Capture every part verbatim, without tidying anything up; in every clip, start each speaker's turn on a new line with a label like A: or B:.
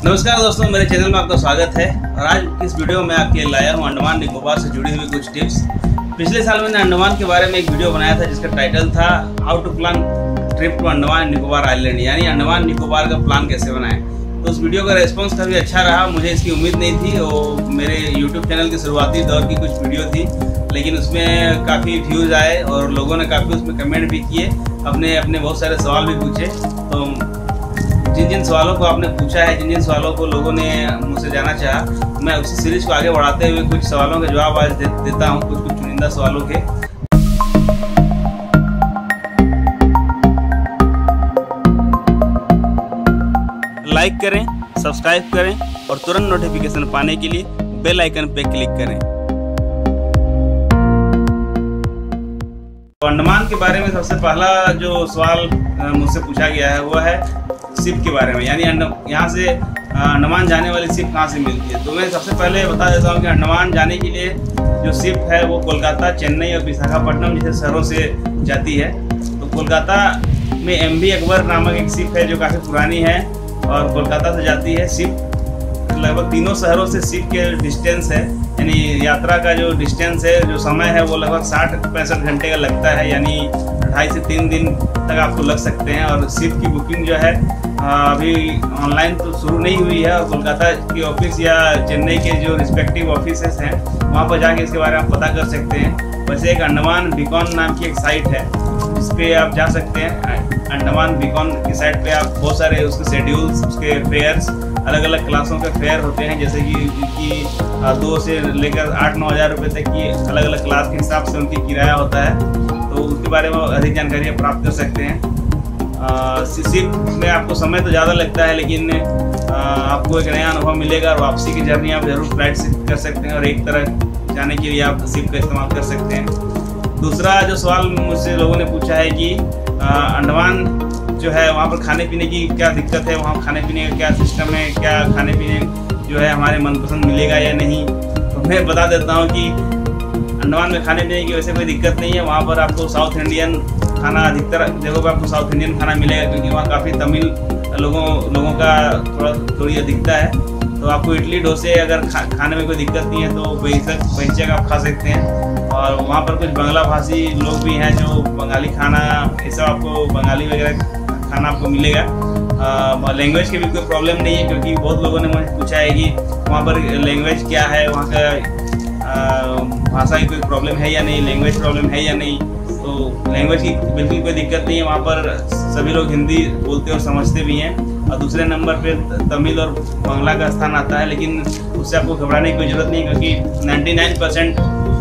A: नमस्कार दोस्तों, मेरे चैनल में आपका स्वागत है। और आज इस वीडियो में आपके लाया हूँ अंडमान निकोबार से जुड़ी हुई कुछ टिप्स। पिछले साल मैंने अंडमान के बारे में एक वीडियो बनाया था जिसका टाइटल था how to plan trip to Andaman Nicobar island, यानी अंडमान निकोबार का प्लान कैसे बनाएं। तो उस वीडियो का रेस्पॉन्स काफ़ी अच्छा रहा। मुझे इसकी उम्मीद नहीं थी। वो मेरे यूट्यूब चैनल की शुरुआती दौर की कुछ वीडियो थी, लेकिन उसमें काफ़ी व्यूज़ आए और लोगों ने काफ़ी उसमें कमेंट भी किए, अपने अपने बहुत सारे सवाल भी पूछे। तो जिन जिन सवालों को आपने पूछा है, जिन जिन सवालों को लोगों ने मुझसे जानना चाहा, मैं उसी सीरीज को आगे बढ़ाते हुए कुछ सवालों के जवाब आज दे, देता हूं, कुछ कुछ चुनिंदा सवालों के। लाइक करें, सब्सक्राइब करें और तुरंत नोटिफिकेशन पाने के लिए बेल आइकन पे क्लिक करें। तो अंडमान के बारे में सबसे पहला जो सवाल मुझसे पूछा गया है वो है शिप के बारे में, यानी यहाँ से अंडमान जाने वाली शिप कहाँ से मिलती है। तो मैं सबसे पहले बता देता हूँ कि अंडमान जाने के लिए जो शिप है वो कोलकाता, चेन्नई और विशाखापट्टनम जैसे शहरों से जाती है। तो कोलकाता में एम वी अकबर नामक एक शिप है जो काफ़ी पुरानी है और कोलकाता से जाती है। शिप लगभग तीनों शहरों से शिप के डिस्टेंस है, यानी यात्रा का जो डिस्टेंस है, जो समय है वो लगभग साठ पैंसठ घंटे का लगता है, यानी ढाई से तीन दिन तक आपको लग सकते हैं। और शिप की बुकिंग जो है अभी ऑनलाइन तो शुरू नहीं हुई है, और कोलकाता के ऑफिस या चेन्नई के जो रिस्पेक्टिव ऑफिसेस हैं वहाँ पर जाके इसके बारे में पता कर सकते हैं। वैसे एक अंडमान बीकॉन नाम की एक साइट है जिस पे आप जा सकते हैं। अंडमान बीकॉन की साइट पे आप बहुत सारे उसके शेड्यूल्स, उसके फेयर्स, अलग अलग क्लासों के फेयर होते हैं, जैसे कि उनकी दो से लेकर आठ नौ हज़ार रुपये तक की अलग अलग क्लास के हिसाब से उनकी किराया होता है। तो उसके बारे में अधिक जानकारी प्राप्त कर सकते हैं। शिप में आपको समय तो ज़्यादा लगता है, लेकिन आ, आपको एक नया अनुभव मिलेगा और वापसी की जर्नी आप जरूर फ्लाइट से कर सकते हैं और एक तरह जाने के लिए आप शिप का इस्तेमाल कर सकते हैं। दूसरा जो सवाल मुझसे लोगों ने पूछा है कि अंडमान जो है वहाँ पर खाने पीने की क्या दिक्कत है, वहाँ खाने पीने का क्या सिस्टम है, क्या खाने पीने जो है हमारे मनपसंद मिलेगा या नहीं। तो मैं बता देता हूँ कि अंडमान में खाने पीने की वैसे कोई दिक्कत नहीं है। वहाँ पर आपको साउथ इंडियन खाना, अधिकतर जगहों पर आपको साउथ इंडियन खाना मिलेगा, क्योंकि वहाँ काफ़ी तमिल लोगों लोगों का थोड़ा थोड़ी अधिकता है। तो आपको इडली डोसे अगर खा, खाने में कोई दिक्कत नहीं है तो बेशक बेशक आप खा सकते हैं। और वहाँ पर कुछ बांग्ला भाषी लोग भी हैं जो बंगाली खाना, ये सब आपको बंगाली वगैरह खाना आपको मिलेगा। लैंग्वेज की भी कोई प्रॉब्लम नहीं है, क्योंकि बहुत लोगों ने मुझे पूछा है कि वहाँ पर लैंग्वेज क्या है, वहाँ का भाषा की कोई प्रॉब्लम है या नहीं, लैंग्वेज प्रॉब्लम है या नहीं। तो लैंग्वेज की बिल्कुल कोई दिक्कत नहीं है, वहाँ पर सभी लोग हिंदी बोलते और समझते भी हैं। और दूसरे नंबर पे तमिल और बांग्ला का स्थान आता है, लेकिन उससे आपको घबराने की कोई ज़रूरत नहीं, क्योंकि निन्यानवे परसेंट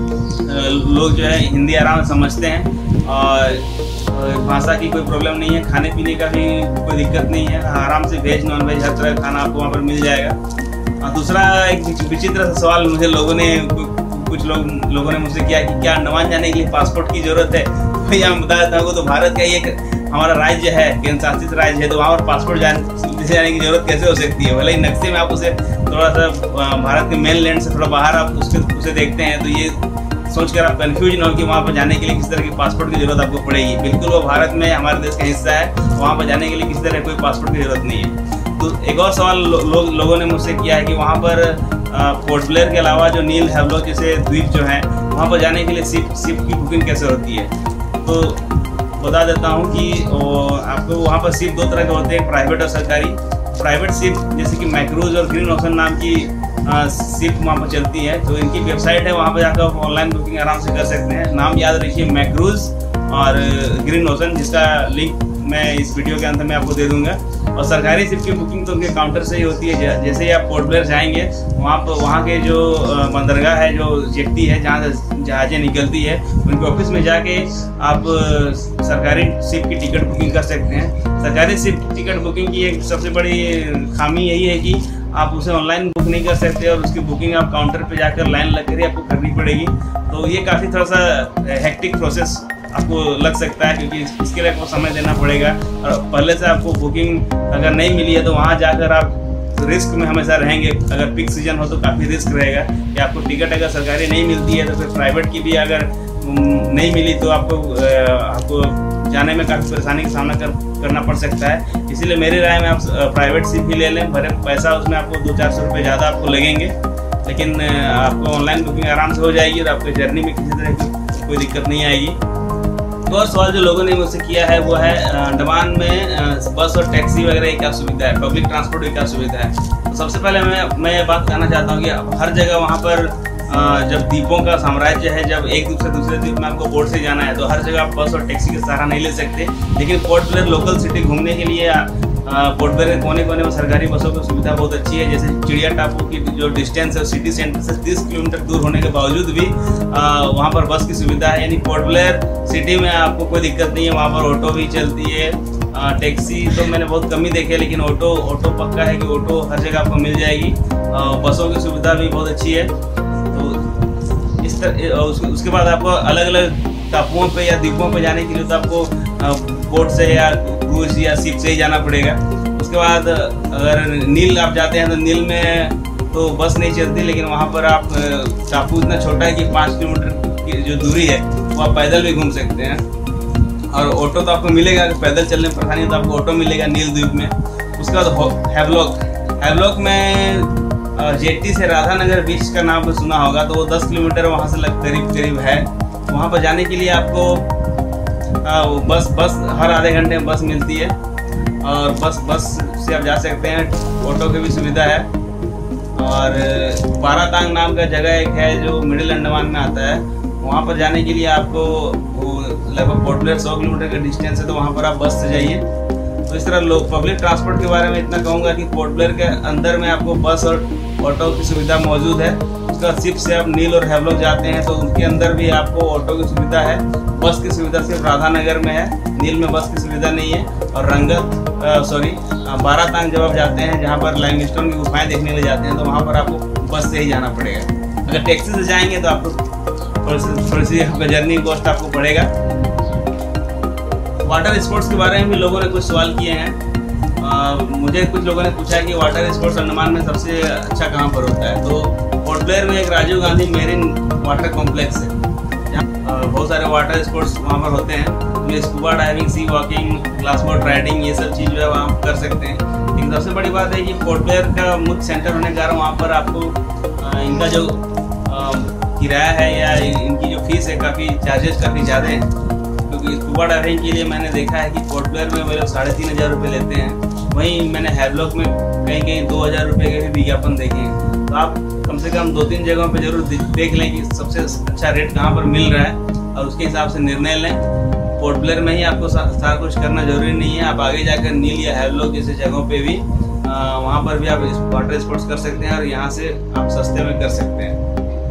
A: लोग जो है हिंदी आराम से समझते हैं और भाषा की कोई प्रॉब्लम नहीं है। खाने पीने का भी कोई दिक्कत नहीं है, आराम से वेज नॉन वेज हर तरह का खाना आपको वहाँ पर मिल जाएगा। और दूसरा एक विचित्र सा सवाल मुझे लोगों ने कुछ लोग लोगों ने मुझसे किया कि क्या अंडमान जाने के लिए पासपोर्ट की ज़रूरत है। भैया मैं बता देता हूँ, तो भारत का एक हमारा राज्य है, केंद्र शासित राज्य है, तो वहाँ पर पासपोर्ट जाने जाने की जरूरत कैसे हो सकती है। भले ही नक्शे में आप उसे थोड़ा सा भारत के मेन लैंड से थोड़ा बाहर आप उसके उसे देखते हैं, तो ये सोचकर आप कंफ्यूज ना हो कि वहाँ पर जाने के लिए किस तरह की पासपोर्ट की जरूरत आपको पड़ेगी। बिल्कुल वो भारत में हमारे देश का हिस्सा है, वहाँ पर जाने के लिए किसी तरह कोई पासपोर्ट की जरूरत नहीं है। तो एक और सवाल लो, लो, लोगों ने मुझसे किया है कि वहाँ पर पोर्ट ब्लेयर के अलावा जो नील हैवलॉक जैसे द्वीप जो हैं वहाँ पर जाने के लिए शिप शिप की बुकिंग कैसे होती है। तो बता देता हूँ कि आपको वहाँ पर शिप दो तरह के होते हैं, प्राइवेट और सरकारी। प्राइवेट शिप जैसे कि मैक्रूज और ग्रीन ओशन नाम की शिप वहाँ पर चलती है, तो इनकी वेबसाइट है, वहाँ पर जाकर आप ऑनलाइन बुकिंग आराम से कर सकते हैं। नाम याद रखिए, मैक्रूज और ग्रीन ओशन, जिसका लिंक मैं इस वीडियो के अंत में आपको दे दूंगा। और सरकारी शिप की बुकिंग तो उनके काउंटर से ही होती है। जैसे ही आप पोर्ट ब्लेयर जाएंगे, वहाँ पर वहाँ के जो बंदरगाह है, जो जेट्टी है जहाँ से जहाज़ें निकलती है, उनके ऑफिस में जाके आप सरकारी शिप की टिकट बुकिंग कर सकते हैं। सरकारी शिप टिकट बुकिंग की एक सबसे बड़ी खामी यही है कि आप उसे ऑनलाइन बुक नहीं कर सकते और उसकी बुकिंग आप काउंटर पे जाकर लाइन लगकर ही आपको करनी पड़ेगी। तो ये काफ़ी थोड़ा सा हेक्टिक प्रोसेस आपको लग सकता है, क्योंकि इसके लिए आपको समय देना पड़ेगा। और पहले से आपको बुकिंग अगर नहीं मिली है तो वहाँ जाकर आप रिस्क में हमेशा रहेंगे। अगर पीक सीजन हो तो काफ़ी रिस्क रहेगा कि आपको टिकट अगर सरकारी नहीं मिलती है तो फिर प्राइवेट की भी अगर नहीं मिली तो आपको आपको जाने में काफ़ी परेशानी का सामना कर, करना पड़ सकता है। इसीलिए मेरी राय में आप प्राइवेट सिप ही ले लें। भले पैसा उसमें आपको दो चार सौ रुपये ज़्यादा आपको लगेंगे, लेकिन आपको ऑनलाइन बुकिंग आराम से हो जाएगी और आपकी जर्नी में किसी तरह की कोई दिक्कत नहीं आएगी। तो और सवाल जो लोगों ने मुझसे किया है वो है अंडमान में बस और टैक्सी वगैरह की क्या सुविधा है, पब्लिक ट्रांसपोर्ट की क्या सुविधा है। तो सबसे पहले मैं मैं ये बात कहना चाहता हूँ कि हर जगह वहाँ पर जब द्वीपों का साम्राज्य है, जब एक द्वीप से दूसरे द्वीप में आपको बोट से जाना है तो हर जगह आप बस और टैक्सी का सहारा नहीं ले सकते। लेकिन पोर्ट ब्लेयर लोकल सिटी घूमने के लिए पोर्ट ब्लेयर के कोने कोने में सरकारी बसों की सुविधा बहुत अच्छी है। जैसे चिड़िया टापू की जो डिस्टेंस है सिटी सेंटर से तीस किलोमीटर दूर होने के बावजूद भी वहाँ पर बस की सुविधा है। यानी पोर्ट ब्लेयर सिटी में आपको कोई दिक्कत नहीं है, वहाँ पर ऑटो भी चलती है। टैक्सी तो मैंने बहुत कम ही देखे, लेकिन ऑटो ऑटो पक्का है कि ऑटो हर जगह आपको मिल जाएगी। बसों की सुविधा भी बहुत अच्छी है। तो इस तरह उसके बाद आपको अलग अलग टापुओं पे या द्वीपों पे जाने के लिए तो आपको बोट से या क्रूज या शिप से ही जाना पड़ेगा। उसके बाद अगर नील आप जाते हैं तो नील में तो बस नहीं चलती, लेकिन वहाँ पर आप टापू इतना छोटा है कि पाँच किलोमीटर की जो दूरी है वो आप पैदल भी घूम सकते हैं। और ऑटो तो आपको मिलेगा, पैदल चलने में परेशानी है तो आपको ऑटो मिलेगा नील द्वीप में। उसके बाद हैवलॉक हैवलॉक में जेटी से राधानगर बीच का नाम सुना होगा, तो वो दस किलोमीटर वहाँ से करीब करीब है। वहाँ पर जाने के लिए आपको आ, बस बस हर आधे घंटे में बस मिलती है और बस बस से आप जा सकते हैं। ऑटो की भी सुविधा है। और बारातांग नाम का जगह एक है जो मिडिल अंडमान में आता है, वहाँ पर जाने के लिए आपको लगभग पोर्ट ब्लेयर सौ किलोमीटर का डिस्टेंस है, तो वहाँ पर आप बस से जाइए। तो इस तरह लोग पब्लिक ट्रांसपोर्ट के बारे में इतना कहूँगा कि पोर्ट ब्लेयर के अंदर में आपको बस और ऑटो की सुविधा मौजूद है। उसका शिप से आप नील और हैवलॉक जाते हैं तो उनके अंदर भी आपको ऑटो की सुविधा है। बस की सुविधा सिर्फ राधानगर में है, नील में बस की सुविधा नहीं है। और रंगत सॉरी बारातांग जब आप जाते हैं, जहाँ पर लाइमस्टोन की गुफाएं देखने के लिए जाते हैं, तो वहाँ पर आपको बस से ही जाना पड़ेगा। अगर टैक्सी से जाएंगे तो आपको थोड़ी सी थोड़ी सी आपका जर्नी कॉस्ट आपको पड़ेगा। वाटर स्पोर्ट्स के बारे में भी लोगों ने कुछ सवाल किए हैं। आ, मुझे कुछ लोगों ने पूछा कि वाटर स्पोर्ट्स अंडमान में सबसे अच्छा कहाँ पर होता है। तो पोर्ट ब्लेयर में एक Rajiv Gandhi marine water complex है, जहाँ बहुत सारे वाटर स्पोर्ट्स वहाँ पर होते हैं। उसमें scuba diving, sea walking, glass boat riding, ये सब चीज़ जो है वहाँ कर सकते हैं। लेकिन सबसे बड़ी बात है कि पोर्ट ब्लेयर का मुख्य सेंटर होने के कारण वहाँ पर आपको आ, इनका जो किराया है या इनकी जो फीस है, काफ़ी चार्जेस काफ़ी ज़्यादा हैं। क्योंकि स्कूबा डाइविंग के लिए मैंने देखा है कि पोर्ट ब्लेयर में वे लोग साढ़े तीन हज़ार रुपये लेते हैं। वहीं मैंने हैवलॉक में कहीं कहीं दो हज़ार रुपये के भी विज्ञापन देखे हैं। तो आप कम से कम दो तीन जगहों पे जरूर देख लें कि सबसे अच्छा रेट कहाँ पर मिल रहा है और उसके हिसाब से निर्णय लें। पोर्ट ब्लेयर में ही आपको सारा कुछ करना जरूरी नहीं है। आप आगे जाकर नील या हैवलॉक जैसे जगहों पे भी वहाँ पर भी आप वाटर स्पोर्ट्स कर सकते हैं और यहाँ से आप सस्ते में कर सकते हैं।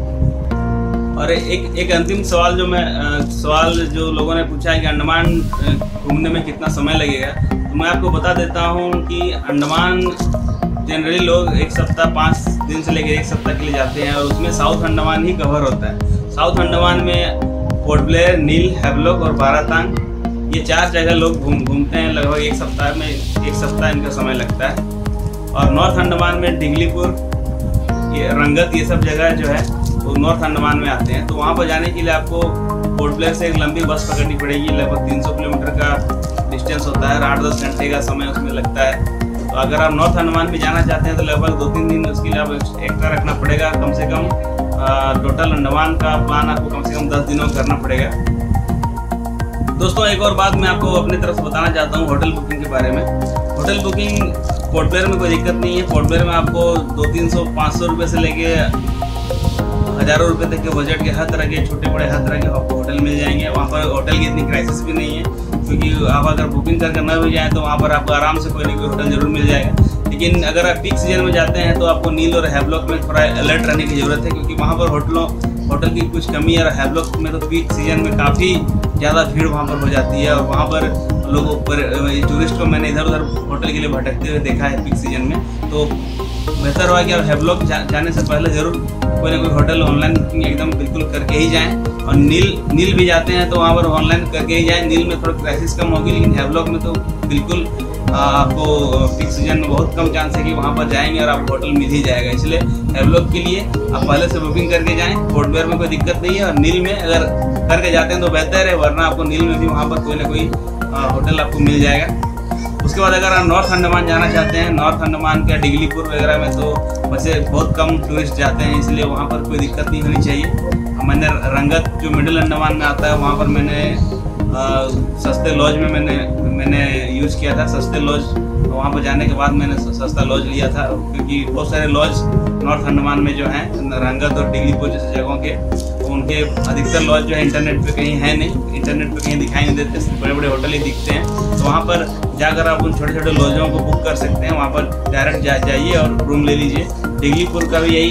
A: और एक एक अंतिम सवाल जो मैं सवाल जो लोगों ने पूछा है कि अंडमान घूमने में कितना समय लगेगा, तो मैं आपको बता देता हूँ कि अंडमान जनरली लोग एक सप्ताह पाँच दिन से लेकर एक सप्ताह के लिए जाते हैं और उसमें साउथ अंडमान ही कवर होता है। साउथ अंडमान में पोर्ट ब्लेयर, नील, हैवलॉक और बारातांग ये चार जगह लोग घूम घूमते हैं। लगभग एक सप्ताह में एक सप्ताह इनका समय लगता है। और नॉर्थ अंडमान में डिगलीपुर, ये रंगत, ये सब जगह जो है वो नॉर्थ अंडमान में आते हैं। तो वहाँ पर जाने के लिए आपको पोर्ट ब्लेयर से एक लंबी बस पकड़नी पड़ेगी। लगभग तीन सौ किलोमीटर का डिस्टेंस होता है, आठ दस घंटे का समय उसमें लगता है। तो अगर आप नॉर्थ अंडमान भी जाना चाहते हैं तो लगभग दो तीन दिन उसके लिए आप एक्स्ट्रा रखना पड़ेगा। कम से कम टोटल अंडमान का प्लान आपको कम से कम दस दिनों में करना पड़ेगा। दोस्तों एक और बात मैं आपको अपनी तरफ से बताना चाहता हूँ होटल बुकिंग के बारे में। होटल बुकिंग पोर्ट ब्लेयर में कोई दिक्कत नहीं है। पोर्ट ब्लेयर में आपको दो तीन सौ पाँच सौ रुपये से लेके हज़ारों रुपए तक के बजट के हर तरह के छोटे बड़े हर तरह के आपको होटल मिल जाएंगे। वहाँ पर होटल की इतनी क्राइसिस भी नहीं है, क्योंकि आप अगर बुकिंग करके न भी जाएँ तो वहाँ पर आपको आराम से कोई ना कोई होटल जरूर मिल जाएगा। लेकिन अगर आप पीक सीजन में जाते हैं तो आपको नील और हैवलॉक में थोड़ा अलर्ट रहने की ज़रूरत है, क्योंकि वहाँ पर होटलों होटल की कुछ कमी है। और हैवलॉक में तो पीक सीजन में काफ़ी ज़्यादा भीड़ वहाँ पर हो जाती है और वहाँ पर लोगों पर टूरिस्ट को मैंने इधर उधर होटल के लिए भटकते हुए देखा है पीक सीजन में। तो बेहतर होगा कि आप हैवलॉक जा, जाने से पहले ज़रूर कोई ना कोई होटल ऑनलाइन बुकिंग एकदम बिल्कुल करके ही जाएं। और नील नील भी जाते हैं तो वहाँ पर ऑनलाइन करके ही जाएं। नील में थोड़ा क्राइसिस कम होगी, लेकिन हैवलॉक में तो बिल्कुल आपको पीक सीजन में बहुत कम चांस है कि वहाँ पर जाएंगे और आपको होटल मिल ही जाएगा। इसलिए हेवलॉक के लिए आप पहले से बुकिंग करके जाएं। पोर्ट ब्लेयर में कोई दिक्कत नहीं है, और नील में अगर करके जाते हैं तो बेहतर है, वरना आपको नील में भी वहाँ पर कोई ना कोई होटल आपको मिल जाएगा। उसके बाद अगर आप नॉर्थ अंडमान जाना चाहते हैं, नॉर्थ अंडमान के डिगलीपुर वगैरह में तो वैसे बहुत कम टूरिस्ट जाते हैं, इसलिए वहाँ पर कोई दिक्कत नहीं होनी चाहिए। मैंने रंगत जो मिडिल अंडमान में आता है वहाँ पर मैंने आ, सस्ते लॉज में मैंने मैंने यूज़ किया था। सस्ते लॉज वहाँ पर जाने के बाद मैंने सस्ता लॉज लिया था, क्योंकि बहुत सारे लॉज नॉर्थ अंडमान में जो हैं रंगत और डिगलीपुर जैसे जगहों के, तो उनके अधिकतर लॉज जो है इंटरनेट पे कहीं है नहीं, इंटरनेट पे कहीं दिखाई नहीं देते, सिर्फ बड़े बड़े होटल ही दिखते हैं। तो वहाँ पर जाकर आप उन छोटे छोटे लॉजों को बुक कर सकते हैं, वहाँ पर डायरेक्ट जा जाइए और रूम ले लीजिए। डिगलीपुर का भी यही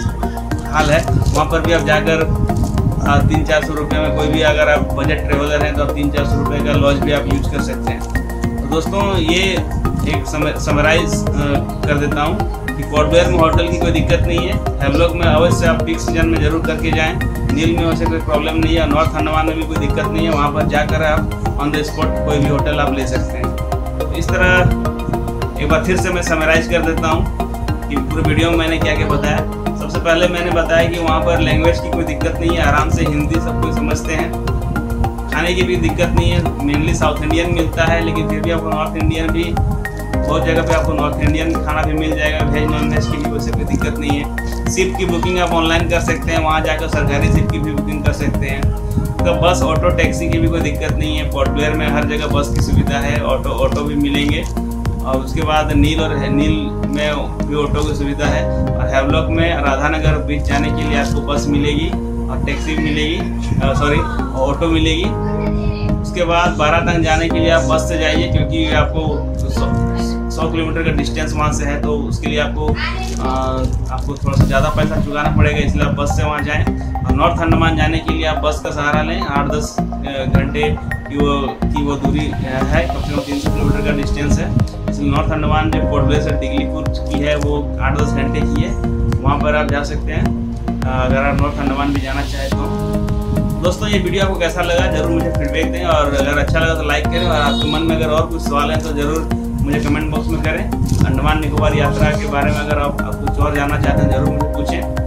A: हाल है, वहाँ पर भी आप जाकर तीन चार सौ रुपये में कोई भी, अगर आप बजट ट्रेवलर हैं तो आप तीन चार सौ रुपये का लॉज भी आप यूज कर सकते हैं। तो दोस्तों ये एक समराइज कर देता हूँ कि पोर्ट ब्लेयर में होटल की कोई दिक्कत नहीं है। हेवलॉक में अवश्य आप पीक सीजन में जरूर करके जाएं। नील में वैसे कोई प्रॉब्लम नहीं है, नॉर्थ अंडमान में भी कोई दिक्कत नहीं है, वहाँ पर जाकर आप ऑन द स्पॉट कोई भी होटल आप ले सकते हैं। तो इस तरह एक बार फिर से मैं समराइज कर देता हूँ कि पूरे वीडियो में मैंने क्या क्या बताया। सबसे पहले मैंने बताया कि वहाँ पर लैंग्वेज की कोई दिक्कत नहीं है, आराम से हिंदी सब कोई समझते हैं। खाने की भी दिक्कत नहीं है, मेनली साउथ इंडियन मिलता है, लेकिन फिर भी आपको नॉर्थ इंडियन भी बहुत जगह पे आपको नॉर्थ इंडियन खाना भी मिल जाएगा। वेज नॉन वेज की भी वैसे कोई दिक्कत नहीं है। शिप की बुकिंग आप ऑनलाइन कर सकते हैं, वहाँ जाकर सरकारी शिप की भी बुकिंग कर सकते हैं। तो बस ऑटो टैक्सी की भी कोई दिक्कत नहीं है। पोर्ट ब्लेयर में हर जगह बस की सुविधा है, ऑटो ऑटो भी मिलेंगे। और उसके बाद नील और नील में भी ऑटो की सुविधा है। और हेवलॉक में राधानगर बीच जाने के लिए आपको बस मिलेगी और टैक्सी मिलेगी, सॉरी ऑटो मिलेगी। उसके बाद बारातंग जाने के लिए आप बस से जाइए, क्योंकि आपको सौ किलोमीटर का डिस्टेंस वहाँ से है, तो उसके लिए आपको आ, आपको थोड़ा सा ज़्यादा पैसा चुकाना पड़ेगा, इसलिए आप बस से वहाँ जाएं। और नॉर्थ अंडमान जाने के लिए आप बस का सहारा लें। आठ दस घंटे की वो की वो दूरी है, कम से कम तीन सौ किलोमीटर का डिस्टेंस है। इसलिए नॉर्थ अंडमान जो पोर्ट ब्लेयर से डिगलीपुर की है वो आठ दस घंटे की है, वहाँ पर आप जा सकते हैं अगर आप नॉर्थ अंडमान भी जाना चाहें तो। दोस्तों ये वीडियो आपको कैसा लगा जरूर मुझे फीडबैक दें, और अगर अच्छा लगा तो लाइक करें, और आपके मन में अगर और कुछ सवाल हैं तो ज़रूर मुझे कमेंट बॉक्स में करें। अंडमान निकोबार यात्रा के बारे में अगर आप, आप कुछ और जानना चाहते हैं ज़रूर मुझे पूछें।